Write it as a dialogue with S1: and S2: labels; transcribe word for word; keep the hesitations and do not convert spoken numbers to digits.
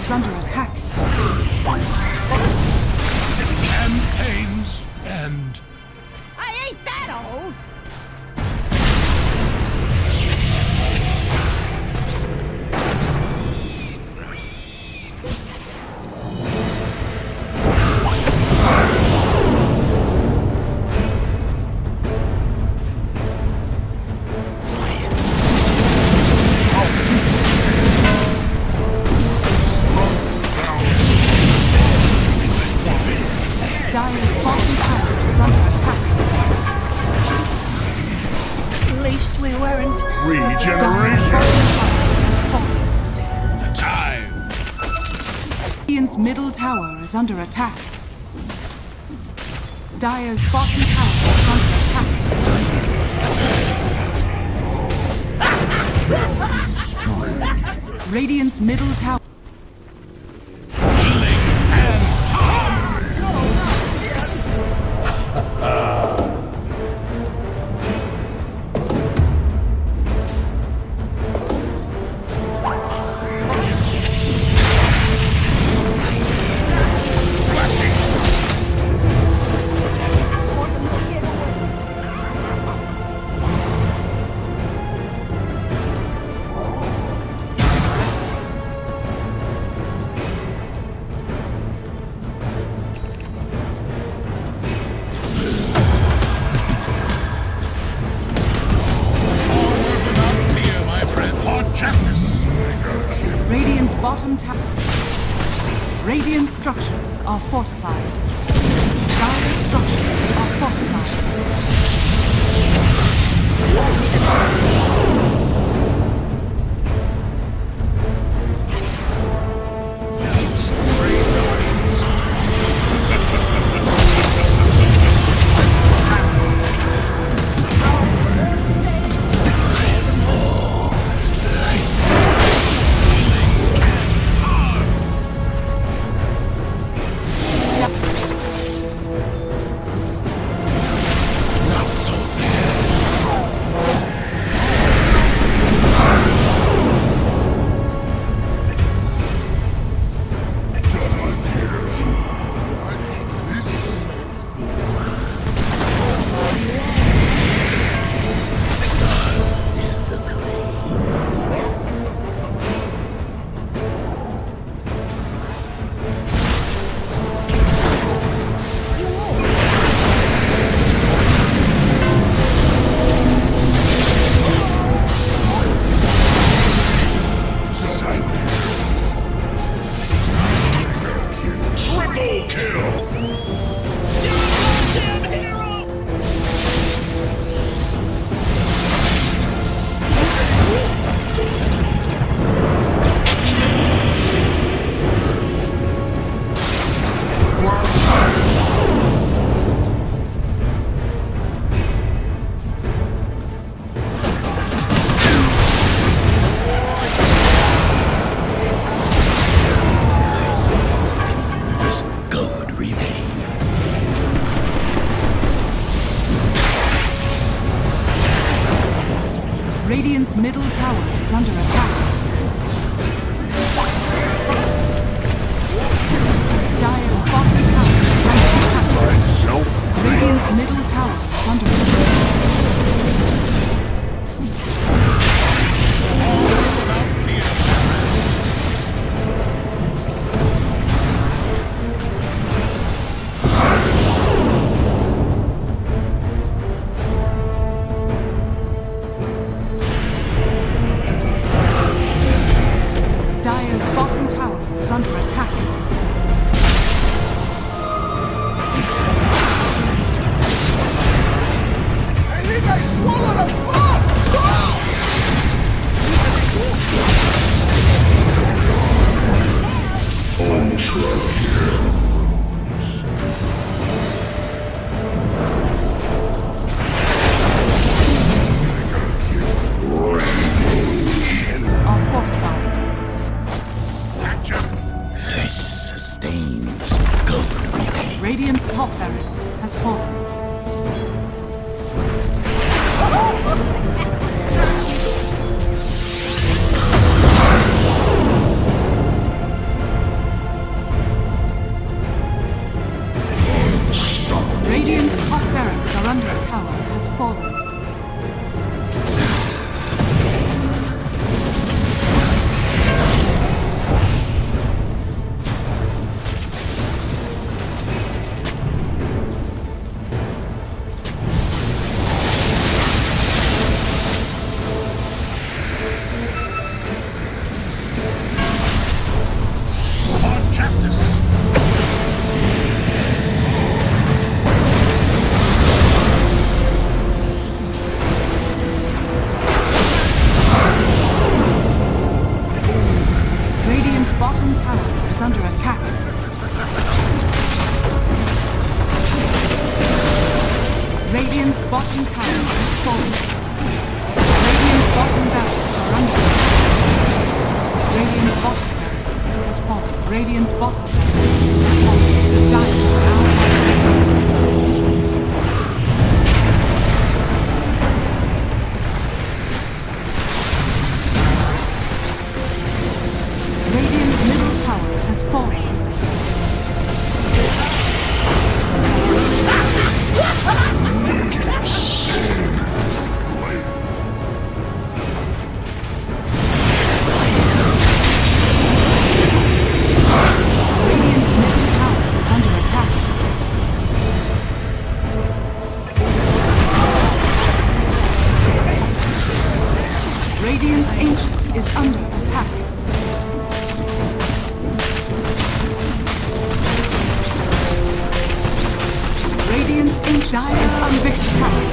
S1: is under attack.
S2: Campaigns end.
S3: I ain't that old!
S1: Dire's bottom tower is under attack.
S3: At least we weren't.
S1: Dire's
S2: Regeneration.
S1: bottom tower has fallen.
S2: Time.
S1: Radiant's middle tower is under attack. Dire's bottom tower is under attack. Radiant's middle tower. Radiant's bottom tower. Radiant structures are fortified. Dire structures are fortified. Radiant's middle tower is under attack. Dire's bottom tower is under attack. Radiant's middle tower is under attack. Dire's bottom tower is under attack. Radiant's tower has fallen. Bottom tower is under attack. Radiant's bottom tower has fallen. Radiant's bottom barracks are under attack. Radiant's bottom barracks has fallen. Radiant's bottom barracks has fallen. The Dire are now Radiant's middle tower has fallen. Radiant's middle tower is under attack. Radiant's ancient is under attack. Radiant's ancient is under attack.